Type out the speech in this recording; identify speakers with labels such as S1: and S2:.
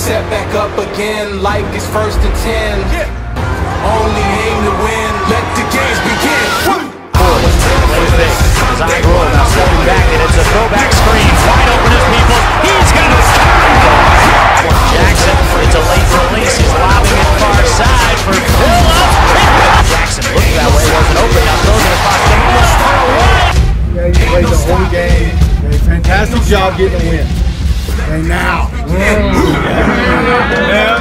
S1: set back up again like it's 1st and 10. Only aim to win, let the games begin.
S2: Design roll, now stepping back, and it's a throwback screen. Wide open as people. He's got a score! Jackson, it's a late release. He's lobbing it far side for Phillips. Jackson looked that way, wasn't open. Now throws it across the middle for a win.
S3: Yeah, you played the whole game. Did a fantastic job getting a win. And now.